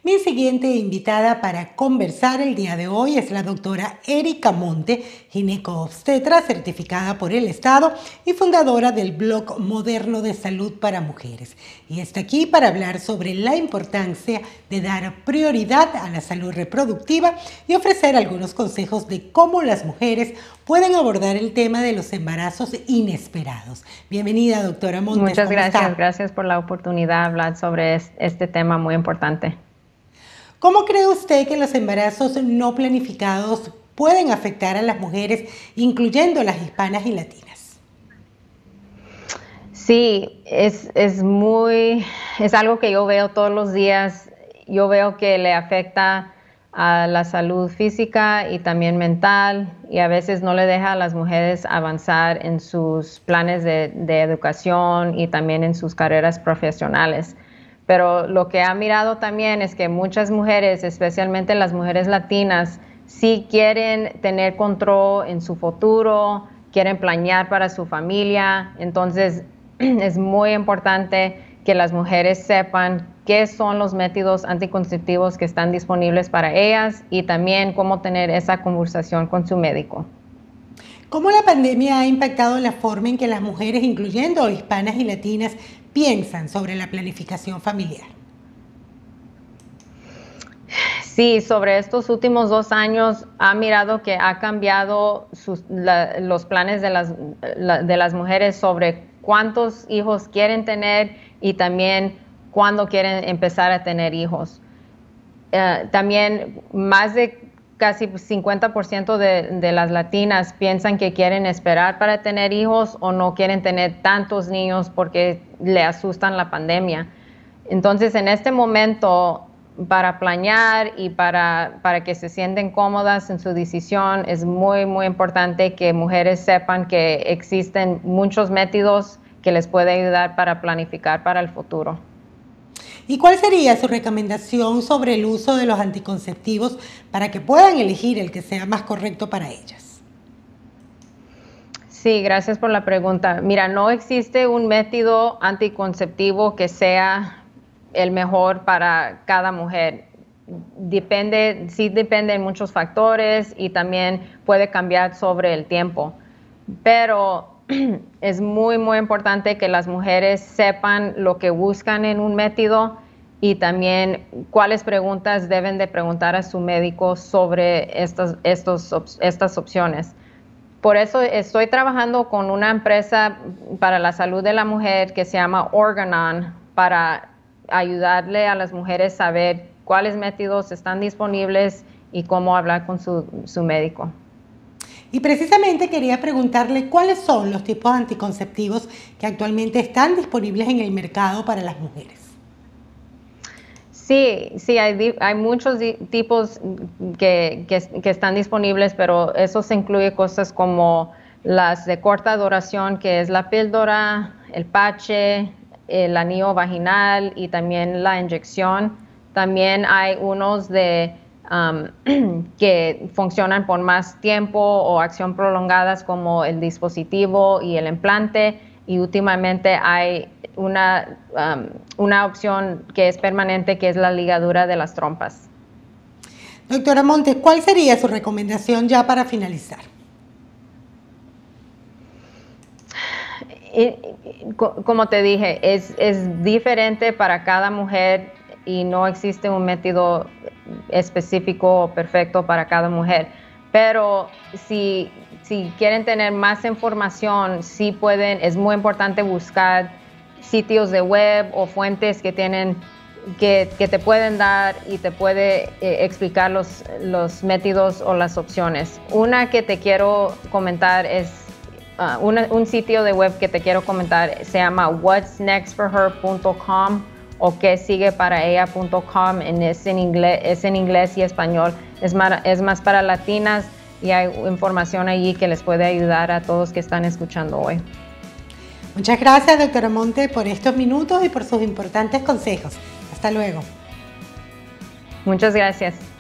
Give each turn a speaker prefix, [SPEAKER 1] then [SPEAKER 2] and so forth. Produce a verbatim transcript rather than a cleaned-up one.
[SPEAKER 1] Mi siguiente invitada para conversar el día de hoy es la doctora Erika Monte, gineco-obstetra certificada por el Estado y fundadora del blog Moderno de Salud para Mujeres. Y está aquí para hablar sobre la importancia de dar prioridad a la salud reproductiva y ofrecer algunos consejos de cómo las mujeres pueden abordar el tema de los embarazos inesperados. Bienvenida, doctora Montes.
[SPEAKER 2] Muchas gracias,
[SPEAKER 1] está?
[SPEAKER 2] gracias por la oportunidad de hablar sobre este tema muy importante.
[SPEAKER 1] ¿Cómo cree usted que los embarazos no planificados pueden afectar a las mujeres, incluyendo las hispanas y latinas?
[SPEAKER 2] Sí, es, es muy, es algo que yo veo todos los días. Yo veo que le afecta a la salud física y también mental, y a veces no le deja a las mujeres avanzar en sus planes de, de educación y también en sus carreras profesionales. Pero lo que ha mirado también es que muchas mujeres, especialmente las mujeres latinas, sí quieren tener control en su futuro, quieren planear para su familia. Entonces es muy importante que las mujeres sepan qué son los métodos anticonceptivos que están disponibles para ellas y también cómo tener esa conversación con su médico.
[SPEAKER 1] ¿Cómo la pandemia ha impactado la forma en que las mujeres, incluyendo hispanas y latinas, piensan sobre la planificación familiar?
[SPEAKER 2] Sí, sobre estos últimos dos años ha mirado que ha cambiado sus, la, los planes de las, la, de las mujeres sobre cuántos hijos quieren tener y también cuándo quieren empezar a tener hijos. Uh, también más de casi cincuenta por ciento de, de las latinas piensan que quieren esperar para tener hijos o no quieren tener tantos niños porque le asustan la pandemia. Entonces, en este momento, para planear y para, para que se sienten cómodas en su decisión, es muy, muy importante que mujeres sepan que existen muchos métodos que les pueden ayudar para planificar para el futuro.
[SPEAKER 1] ¿Y cuál sería su recomendación sobre el uso de los anticonceptivos para que puedan elegir el que sea más correcto para ellas?
[SPEAKER 2] Sí, gracias por la pregunta. Mira, no existe un método anticonceptivo que sea el mejor para cada mujer. Depende, sí depende de muchos factores y también puede cambiar sobre el tiempo. Pero es muy, muy importante que las mujeres sepan lo que buscan en un método y también cuáles preguntas deben de preguntar a su médico sobre estas, estos, estas opciones. Por eso estoy trabajando con una empresa para la salud de la mujer que se llama Organon para ayudarle a las mujeres a saber cuáles métodos están disponibles y cómo hablar con su, su médico.
[SPEAKER 1] Y precisamente quería preguntarle cuáles son los tipos anticonceptivos que actualmente están disponibles en el mercado para las mujeres.
[SPEAKER 2] Sí, sí, hay, hay muchos tipos que, que, que están disponibles, pero eso se incluye cosas como las de corta duración, que es la píldora, el parche, el anillo vaginal y también la inyección. También hay unos de Um, que funcionan por más tiempo o acción prolongadas como el dispositivo y el implante, y últimamente hay una, um, una opción que es permanente, que es la ligadura de las trompas.
[SPEAKER 1] Doctora Montes, ¿cuál sería su recomendación ya para finalizar?
[SPEAKER 2] Y, y, como te dije, es, es diferente para cada mujer y no existe un método específico o perfecto para cada mujer. Pero si, si quieren tener más información, sí pueden, es muy importante buscar sitios de web o fuentes que tienen que, que te pueden dar y te puede eh, explicar los, los métodos o las opciones. Una que te quiero comentar es uh, una, un sitio de web que te quiero comentar, se llama whats next for her punto com o que sigue para ella punto com, es en inglés, es en inglés y español, es más, es más para latinas y hay información allí que les puede ayudar a todos que están escuchando hoy.
[SPEAKER 1] Muchas gracias, doctora Monte, por estos minutos y por sus importantes consejos. Hasta luego.
[SPEAKER 2] Muchas gracias.